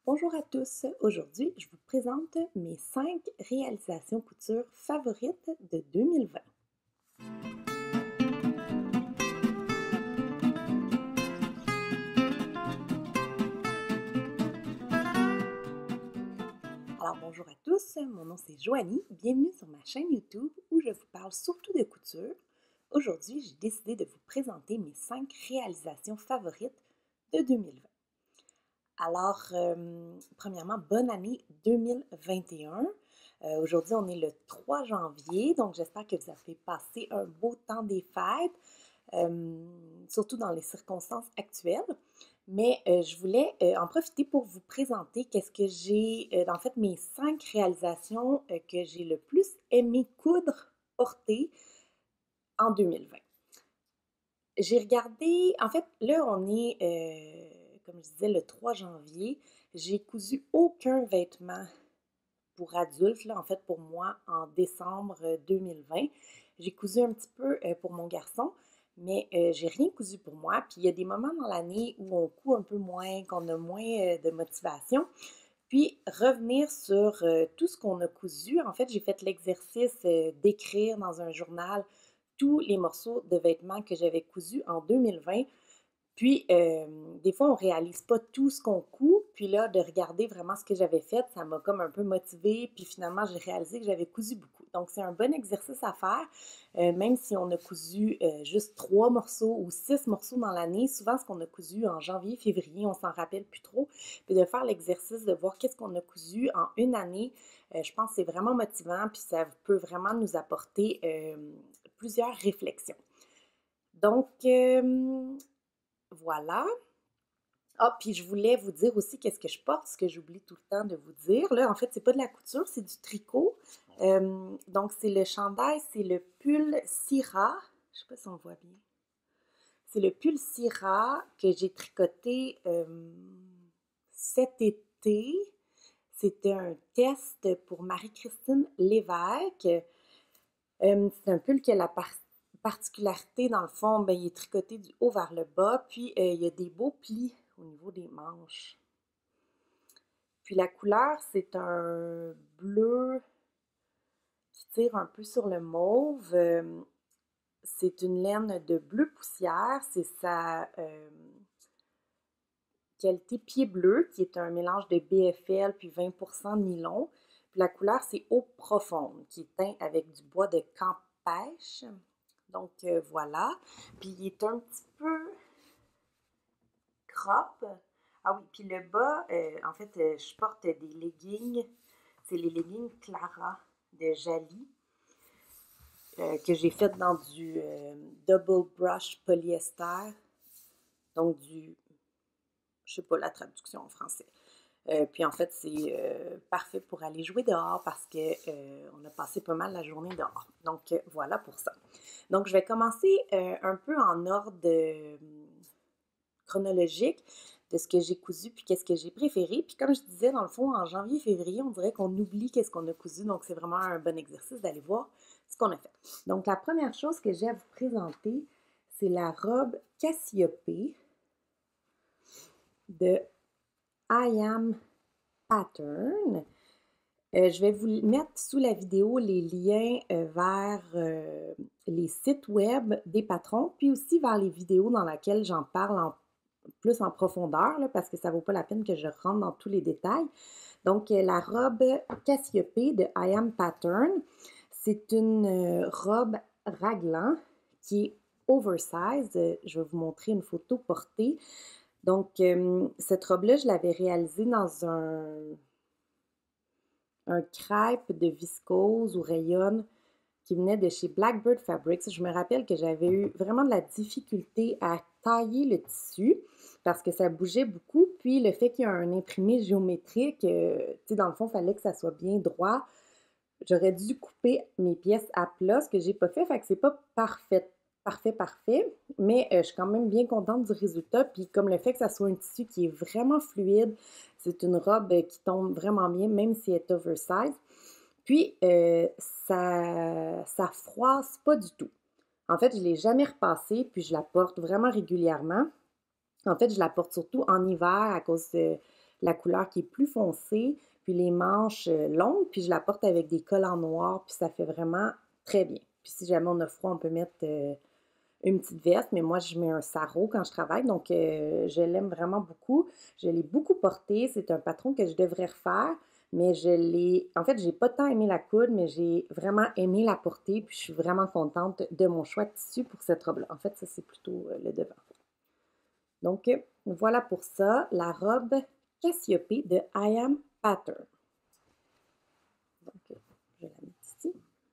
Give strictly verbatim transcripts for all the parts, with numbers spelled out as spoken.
Bonjour à tous, aujourd'hui je vous présente mes cinq réalisations couture favorites de deux mille vingt. Alors bonjour à tous, mon nom c'est Joanie, bienvenue sur ma chaîne YouTube où je vous parle surtout de couture. Aujourd'hui j'ai décidé de vous présenter mes cinq réalisations favorites de deux mille vingt. Alors, euh, premièrement, bonne année deux mille vingt et un. Euh, aujourd'hui, on est le trois janvier, donc j'espère que vous avez passé un beau temps des fêtes, euh, surtout dans les circonstances actuelles. Mais euh, je voulais euh, en profiter pour vous présenter qu'est-ce que j'ai, euh, en fait, mes cinq réalisations euh, que j'ai le plus aimé coudre, porter en deux mille vingt. J'ai regardé, en fait, là, on est, euh, comme je disais, le trois janvier. J'ai cousu aucun vêtement pour adultes, là, en fait, pour moi, en décembre deux mille vingt. J'ai cousu un petit peu euh, pour mon garçon, mais euh, j'ai rien cousu pour moi. Puis il y a des moments dans l'année où on coud un peu moins, qu'on a moins euh, de motivation. Puis revenir sur euh, tout ce qu'on a cousu. En fait, j'ai fait l'exercice euh, d'écrire dans un journal tous les morceaux de vêtements que j'avais cousus en deux mille vingt. Puis, euh, des fois, on réalise pas tout ce qu'on coud. Puis là, de regarder vraiment ce que j'avais fait, ça m'a comme un peu motivée. Puis finalement, j'ai réalisé que j'avais cousu beaucoup. Donc, c'est un bon exercice à faire. Euh, même si on a cousu euh, juste trois morceaux ou six morceaux dans l'année, souvent, ce qu'on a cousu en janvier, février, on s'en rappelle plus trop. Puis de faire l'exercice de voir qu'est-ce qu'on a cousu en une année, euh, je pense que c'est vraiment motivant. Puis ça peut vraiment nous apporter euh, plusieurs réflexions. Donc, euh, voilà. Ah, puis je voulais vous dire aussi qu'est-ce que je porte, ce que j'oublie tout le temps de vous dire. Là, en fait, c'est pas de la couture, c'est du tricot. Euh, donc, c'est le chandail, c'est le pull Syrah. Je sais pas si on voit bien. C'est le pull Syrah que j'ai tricoté euh, cet été. C'était un test pour Marie-Christine Lévesque. Euh, c'est un pull qui a la par- particularité, dans le fond, ben, il est tricoté du haut vers le bas, puis euh, il y a des beaux plis au niveau des manches. Puis la couleur, c'est un bleu qui tire un peu sur le mauve. Euh, c'est une laine de bleu poussière. C'est sa euh, qualité pied bleu, qui est un mélange de B F L puis vingt pour cent nylon. Puis la couleur, c'est eau profonde, qui est teint avec du bois de camphèche. Donc euh, voilà. Puis il est un petit peu crop. Ah oui, puis le bas, euh, en fait, euh, je porte des leggings. C'est les leggings Clara de Jali euh, que j'ai fait dans du euh, double brush polyester. Donc du, je sais pas la traduction en français. Euh, puis en fait, c'est euh, parfait pour aller jouer dehors parce que euh, on a passé pas mal la journée dehors. Donc euh, voilà pour ça. Donc je vais commencer euh, un peu en ordre de, chronologique de ce que j'ai cousu puis qu'est-ce que j'ai préféré. Puis comme je disais, dans le fond, en janvier, février, on dirait qu'on oublie qu'est-ce qu'on a cousu. Donc c'est vraiment un bon exercice d'aller voir ce qu'on a fait. Donc la première chose que j'ai à vous présenter, c'est la robe Cassiopée de I Am Pattern. Euh, je vais vous mettre sous la vidéo les liens euh, vers euh, les sites web des patrons, puis aussi vers les vidéos dans lesquelles j'en parle en, plus en profondeur, là, parce que ça ne vaut pas la peine que je rentre dans tous les détails. Donc, euh, la robe Cassiopée de I Am Pattern, c'est une euh, robe raglan qui est oversize. Euh, je vais vous montrer une photo portée. Donc, euh, cette robe-là, je l'avais réalisée dans un un crêpe de viscose ou rayonne qui venait de chez Blackbird Fabrics. Je me rappelle que j'avais eu vraiment de la difficulté à tailler le tissu parce que ça bougeait beaucoup. Puis le fait qu'il y a un imprimé géométrique, euh, tu sais, dans le fond, il fallait que ça soit bien droit. J'aurais dû couper mes pièces à plat, ce que j'ai pas fait, fait que c'est pas parfait, parfait, parfait, mais euh, je suis quand même bien contente du résultat, puis comme le fait que ça soit un tissu qui est vraiment fluide, c'est une robe euh, qui tombe vraiment bien, même si elle est oversize, puis euh, ça, ça froisse pas du tout. En fait, je l'ai jamais repassée, puis je la porte vraiment régulièrement. En fait, je la porte surtout en hiver à cause de la couleur qui est plus foncée, puis les manches euh, longues, puis je la porte avec des collants noirs, puis ça fait vraiment très bien. Puis si jamais on a froid, on peut mettre euh, une petite veste, mais moi, je mets un sarrau quand je travaille, donc euh, je l'aime vraiment beaucoup. Je l'ai beaucoup porté, c'est un patron que je devrais refaire, mais je l'ai... En fait, j'ai pas tant aimé la coudre, mais j'ai vraiment aimé la porter, puis je suis vraiment contente de mon choix de tissu pour cette robe-là. En fait, ça, c'est plutôt euh, le devant. Donc, euh, voilà pour ça, la robe Cassiopée de I Am Pattern. Donc, euh, je la mets ici.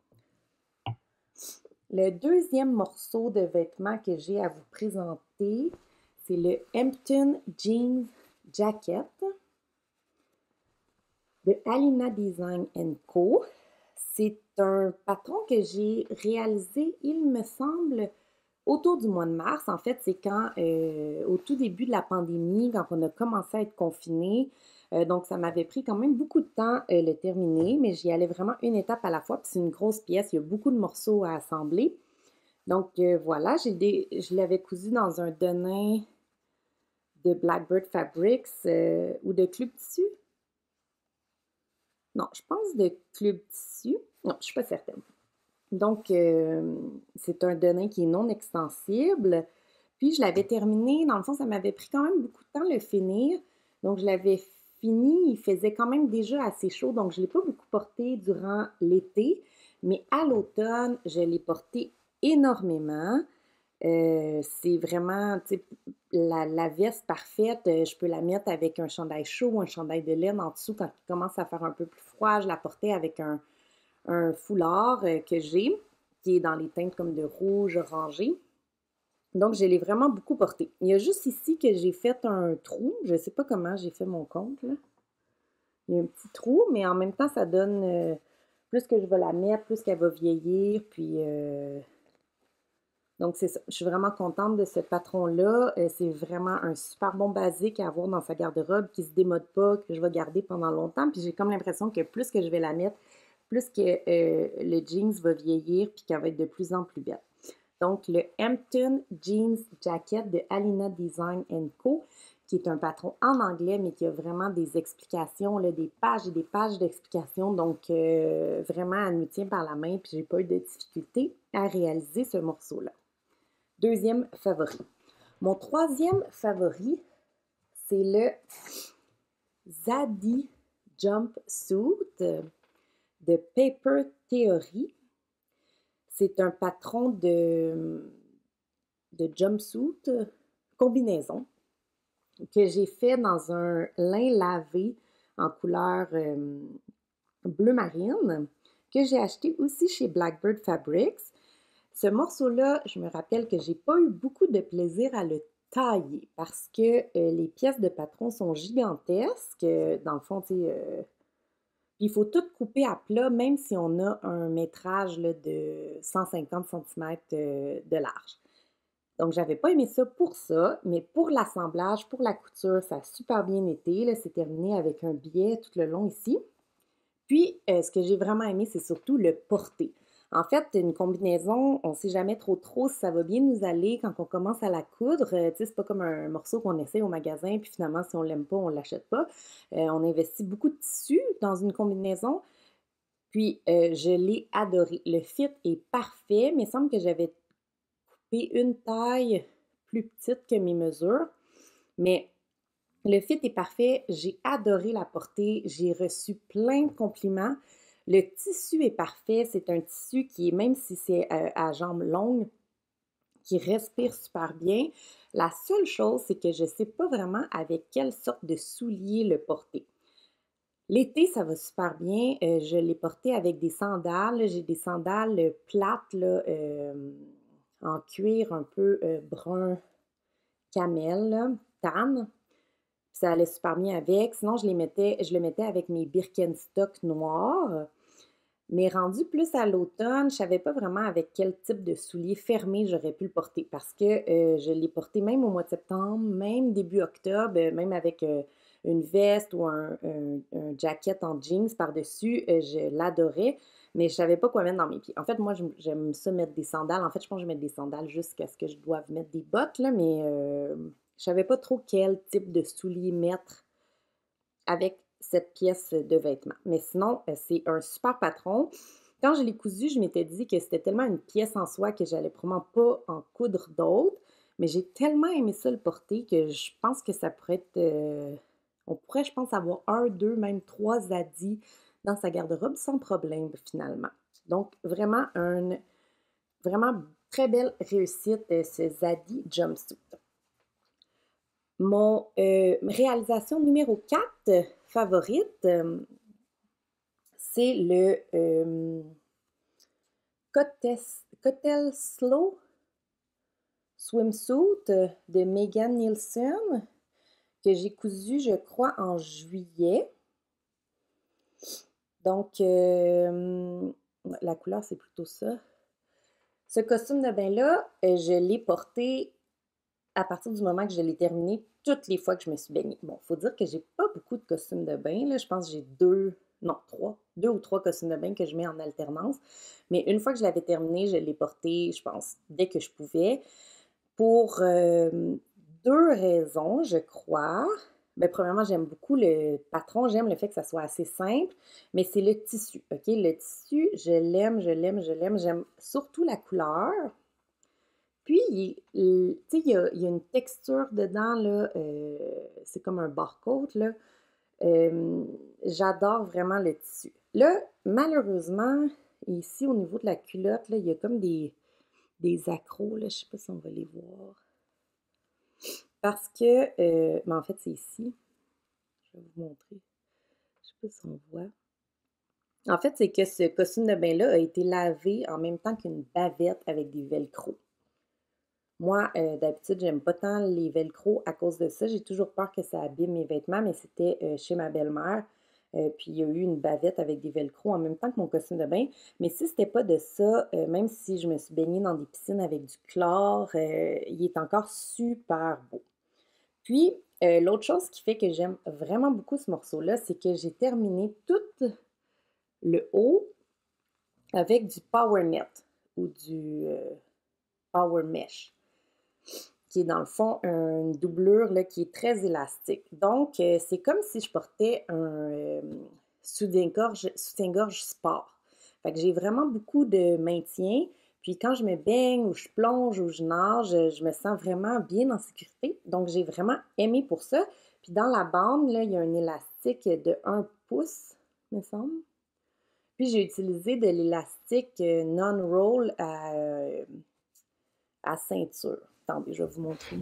Le deuxième morceau de vêtement que j'ai à vous présenter, c'est le Hampton Jeans Jacket de Alina Design and Co. C'est un patron que j'ai réalisé, il me semble, autour du mois de mars. En fait, c'est quand, euh, au tout début de la pandémie, quand on a commencé à être confinés, euh, donc ça m'avait pris quand même beaucoup de temps euh, le terminer, mais j'y allais vraiment une étape à la fois, puis c'est une grosse pièce, il y a beaucoup de morceaux à assembler. Donc euh, voilà, j'ai des, je l'avais cousu dans un denim de Blackbird Fabrics euh, ou de Club Tissu. Non, je pense de Club Tissu. Non, je ne suis pas certaine. Donc, euh, c'est un denim qui est non extensible. Puis, je l'avais terminé. Dans le fond, ça m'avait pris quand même beaucoup de temps le finir. Donc, je l'avais fini. Il faisait quand même déjà assez chaud. Donc, je ne l'ai pas beaucoup porté durant l'été. Mais à l'automne, je l'ai porté énormément. Euh, c'est vraiment, tu sais, la, la veste parfaite. euh, Je peux la mettre avec un chandail chaud ou un chandail de laine en dessous quand il commence à faire un peu plus froid. Je la portais avec un, un foulard euh, que j'ai, qui est dans les teintes comme de rouge orangé. Donc, je l'ai vraiment beaucoup porté. Il y a juste ici que j'ai fait un trou. Je ne sais pas comment j'ai fait mon compte, là. Il y a un petit trou, mais en même temps, ça donne... euh, plus que je vais la mettre, plus qu'elle va vieillir, puis... euh, donc, c'est ça. Je suis vraiment contente de ce patron-là. Euh, c'est vraiment un super bon basique à avoir dans sa garde-robe qui ne se démode pas, que je vais garder pendant longtemps. Puis j'ai comme l'impression que plus que je vais la mettre, plus que euh, le jeans va vieillir puis qu'elle va être de plus en plus belle. Donc, le Hampton Jeans Jacket de Alina Design and Co., qui est un patron en anglais, mais qui a vraiment des explications, là, des pages et des pages d'explications. Donc, euh, vraiment, elle nous tient par la main, puis j'ai pas eu de difficulté à réaliser ce morceau-là. Deuxième favori. Mon troisième favori, c'est le Zadie Jumpsuit de Paper Theory. C'est un patron de, de jumpsuit, combinaison, que j'ai fait dans un lin lavé en couleur euh, bleu marine, que j'ai acheté aussi chez Blackbird Fabrics. Ce morceau-là, je me rappelle que j'ai pas eu beaucoup de plaisir à le tailler parce que euh, les pièces de patron sont gigantesques. Dans le fond, tu sais, euh, il faut tout couper à plat, même si on a un métrage là, de cent cinquante centimètres euh, de large. Donc, j'avais pas aimé ça pour ça, mais pour l'assemblage, pour la couture, ça a super bien été. Là, c'est terminé avec un biais tout le long ici. Puis, euh, ce que j'ai vraiment aimé, c'est surtout le porter. En fait, une combinaison, on ne sait jamais trop trop si ça va bien nous aller quand on commence à la coudre. Euh, tu sais, c'est pas comme un morceau qu'on essaie au magasin, puis finalement, si on l'aime pas, on l'achète pas. Euh, on investit beaucoup de tissu dans une combinaison. Puis, euh, je l'ai adoré. Le fit est parfait, mais il semble que j'avais coupé une taille plus petite que mes mesures. Mais le fit est parfait, j'ai adoré la porter, j'ai reçu plein de compliments. Le tissu est parfait, c'est un tissu qui est, même si c'est euh, à jambes longues, qui respire super bien. La seule chose, c'est que je ne sais pas vraiment avec quelle sorte de souliers le porter. L'été, ça va super bien. Euh, je l'ai porté avec des sandales. J'ai des sandales plates là, euh, en cuir un peu euh, brun camel, là, tan. Ça allait super bien avec. Sinon, je les mettais, je le mettais avec mes Birkenstock noirs. Mais rendu plus à l'automne, je ne savais pas vraiment avec quel type de souliers fermés j'aurais pu le porter parce que euh, je l'ai porté même au mois de septembre, même début octobre, euh, même avec euh, une veste ou un, un, un jacket en jeans par-dessus. Euh, je l'adorais, mais je ne savais pas quoi mettre dans mes pieds. En fait, moi, j'aime ça mettre des sandales. En fait, je pense que je vais mettre des sandales jusqu'à ce que je doive mettre des bottes, là, mais euh, je ne savais pas trop quel type de souliers mettre avec cette pièce de vêtement. Mais sinon, euh, c'est un super patron. Quand je l'ai cousu, je m'étais dit que c'était tellement une pièce en soi que j'allais probablement pas en coudre d'autres. Mais j'ai tellement aimé ça le porter que je pense que ça pourrait être... euh, on pourrait, je pense, avoir un, deux, même trois zaddies dans sa garde-robe sans problème, finalement. Donc, vraiment, un, vraiment très belle réussite, euh, ce zaddy jumpsuit. Mon euh, réalisation numéro quatre euh, favorite, euh, c'est le euh, Cottesloe Slow Swimsuit euh, de Megan Nielsen que j'ai cousu, je crois, en juillet. Donc, euh, la couleur, c'est plutôt ça. Ce costume de bain-là, euh, je l'ai porté à partir du moment que je l'ai terminé toutes les fois que je me suis baignée. Bon, il faut dire que j'ai pas beaucoup de costumes de bain, là. Je pense que j'ai deux, non, trois, deux ou trois costumes de bain que je mets en alternance. Mais une fois que je l'avais terminé, je l'ai porté, je pense, dès que je pouvais. Pour euh, deux raisons, je crois. Bien, premièrement, j'aime beaucoup le patron, j'aime le fait que ça soit assez simple, mais c'est le tissu, OK? Le tissu, je l'aime, je l'aime, je l'aime. J'aime surtout la couleur. Puis, il, tu sais, il y a, il y a une texture dedans, là, euh, c'est comme un barcode, là. Euh, j'adore vraiment le tissu. Là, malheureusement, ici, au niveau de la culotte, là, il y a comme des, des accros, là, je sais pas si on va les voir. Parce que, euh, mais en fait, c'est ici. Je vais vous montrer. Je sais pas si on voit. En fait, c'est que ce costume de bain-là a été lavé en même temps qu'une bavette avec des velcro. Moi, euh, d'habitude, j'aime pas tant les velcro à cause de ça. J'ai toujours peur que ça abîme mes vêtements, mais c'était euh, chez ma belle-mère. Euh, puis il y a eu une bavette avec des velcro en même temps que mon costume de bain. Mais si c'était pas de ça, euh, même si je me suis baignée dans des piscines avec du chlore, euh, il est encore super beau. Puis, euh, l'autre chose qui fait que j'aime vraiment beaucoup ce morceau-là, c'est que j'ai terminé tout le haut avec du power net ou du euh, power mesh, qui est dans le fond une doublure là, qui est très élastique. Donc, euh, c'est comme si je portais un euh, soutien-gorge soutien-gorge sport. Fait que j'ai vraiment beaucoup de maintien. Puis quand je me baigne ou je plonge ou je nage, je me sens vraiment bien en sécurité. Donc, j'ai vraiment aimé pour ça. Puis dans la bande, là, il y a un élastique de un pouce, me semble. Puis j'ai utilisé de l'élastique euh, non-roll à, euh, à ceinture. Attendez, je vais vous montrer.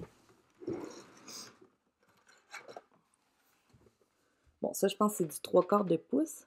Bon, ça, je pense que c'est du trois quarts de pouce.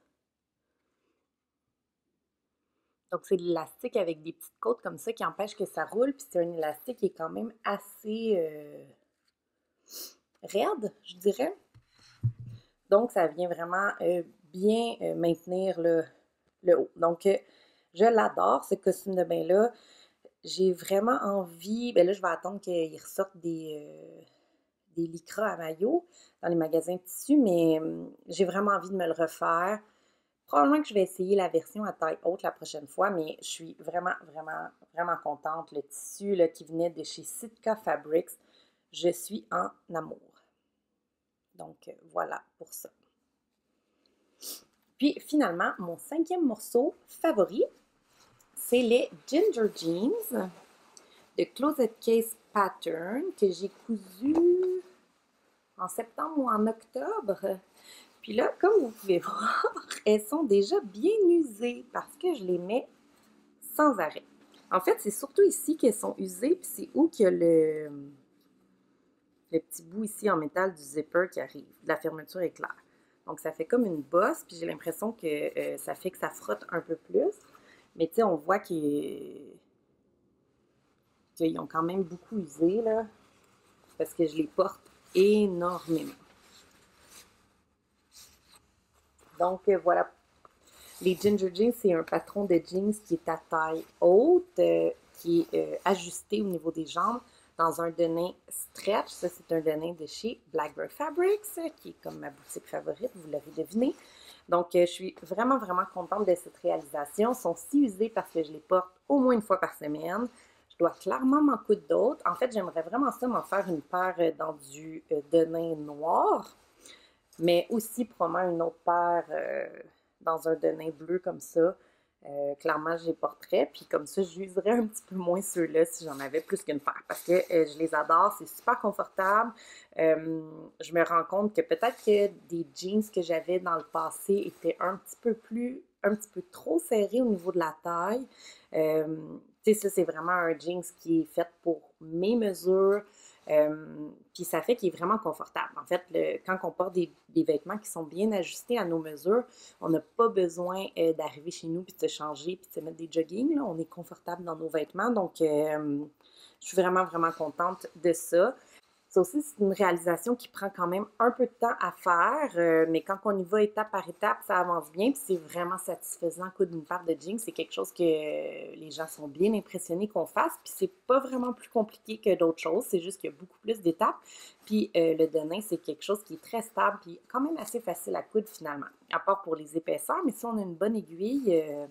Donc, c'est de l'élastique avec des petites côtes comme ça qui empêchent que ça roule. Puis c'est un élastique qui est quand même assez euh, raide, je dirais. Donc, ça vient vraiment euh, bien euh, maintenir le, le haut. Donc, euh, je l'adore, ce costume de bain-là. J'ai vraiment envie... Ben là, je vais attendre qu'il ressorte des... Euh, des lycras à maillot dans les magasins de tissus, mais euh, j'ai vraiment envie de me le refaire. Probablement que je vais essayer la version à taille haute la prochaine fois, mais je suis vraiment, vraiment, vraiment contente. Le tissu là, qui venait de chez Sitka Fabrics, je suis en amour. Donc, euh, voilà pour ça. Puis, finalement, mon cinquième morceau favori, c'est les Ginger Jeans de Closet Case Pattern que j'ai cousu en septembre ou en octobre. Puis là, comme vous pouvez voir, elles sont déjà bien usées parce que je les mets sans arrêt. En fait, c'est surtout ici qu'elles sont usées, puis c'est où qu'il y a le, le petit bout ici en métal du zipper qui arrive, de la fermeture éclair. Donc, ça fait comme une bosse, puis j'ai l'impression que euh, ça fait que ça frotte un peu plus. Mais tu sais, on voit qu'ils qu'ils ont quand même beaucoup usé, là, parce que je les porte énormément. Donc, euh, voilà. Les Ginger Jeans, c'est un patron de jeans qui est à taille haute, euh, qui est euh, ajusté au niveau des jambes dans un denim stretch. Ça, c'est un denim de chez Blackbird Fabrics, qui est comme ma boutique favorite, vous l'avez deviné. Donc, euh, je suis vraiment, vraiment contente de cette réalisation. Ils sont si usés parce que je les porte au moins une fois par semaine. Je dois clairement m'en coudre d'autres. En fait, j'aimerais vraiment ça m'en faire une paire dans du euh, denim noir. mais aussi probablement une autre paire euh, dans un denim bleu comme ça. Euh, clairement, je les porterais, puis comme ça, j'userais un petit peu moins ceux-là si j'en avais plus qu'une paire, parce que euh, je les adore, c'est super confortable. Euh, je me rends compte que peut-être que des jeans que j'avais dans le passé étaient un petit peu plus, un petit peu trop serrés au niveau de la taille. Euh, tu sais, ça, c'est vraiment un jeans qui est fait pour mes mesures. Euh, puis ça fait qu'il est vraiment confortable. En fait, le, quand on porte des, des vêtements qui sont bien ajustés à nos mesures, on n'a pas besoin euh, d'arriver chez nous puis de se changer puis de se mettre des joggings. Là. On est confortable dans nos vêtements. Donc, euh, je suis vraiment, vraiment contente de ça. Ça aussi, c'est une réalisation qui prend quand même un peu de temps à faire, euh, mais quand on y va étape par étape, ça avance bien, puis c'est vraiment satisfaisant. Coup d'une paire de jeans, c'est quelque chose que les gens sont bien impressionnés qu'on fasse, puis c'est pas vraiment plus compliqué que d'autres choses, c'est juste qu'il y a beaucoup plus d'étapes. Puis euh, le denim, c'est quelque chose qui est très stable, puis quand même assez facile à coudre finalement, à part pour les épaisseurs, mais si on a une bonne aiguille, euh,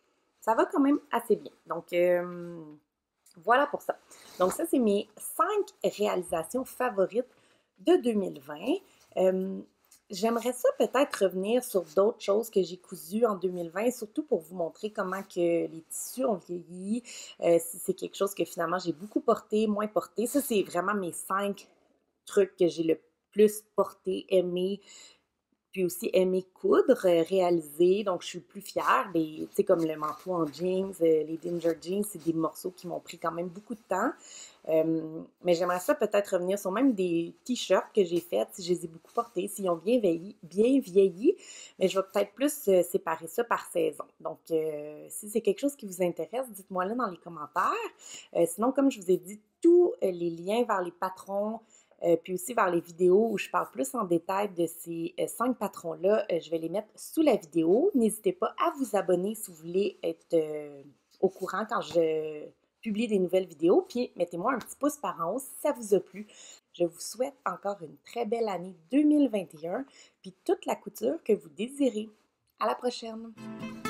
ça va quand même assez bien. Donc, euh, voilà pour ça. Donc, ça, c'est mes cinq réalisations favorites de deux mille vingt. Euh, J'aimerais ça peut-être revenir sur d'autres choses que j'ai cousues en deux mille vingt, surtout pour vous montrer comment que les tissus ont vieilli, euh, si c'est quelque chose que finalement j'ai beaucoup porté, moins porté. Ça, c'est vraiment mes cinq trucs que j'ai le plus porté, aimé, puis aussi aimer coudre, euh, réaliser. Donc, je suis plus fière. Tu sais, comme le manteau en jeans, euh, les Ginger Jeans, c'est des morceaux qui m'ont pris quand même beaucoup de temps. Euh, mais j'aimerais ça peut-être revenir sur même des t-shirts que j'ai faits, si je les ai beaucoup portés, s'ils ont bien vieilli, bien vieilli. Mais je vais peut-être plus euh, séparer ça par saison. Donc, euh, si c'est quelque chose qui vous intéresse, dites-moi là dans les commentaires. Euh, sinon, comme je vous ai dit, tous euh, les liens vers les patrons, euh, puis aussi vers les vidéos où je parle plus en détail de ces euh, cinq patrons-là, euh, je vais les mettre sous la vidéo. N'hésitez pas à vous abonner si vous voulez être euh, au courant quand je publie des nouvelles vidéos. Puis mettez-moi un petit pouce par en haut si ça vous a plu. Je vous souhaite encore une très belle année deux mille vingt et un, puis toute la couture que vous désirez. À la prochaine!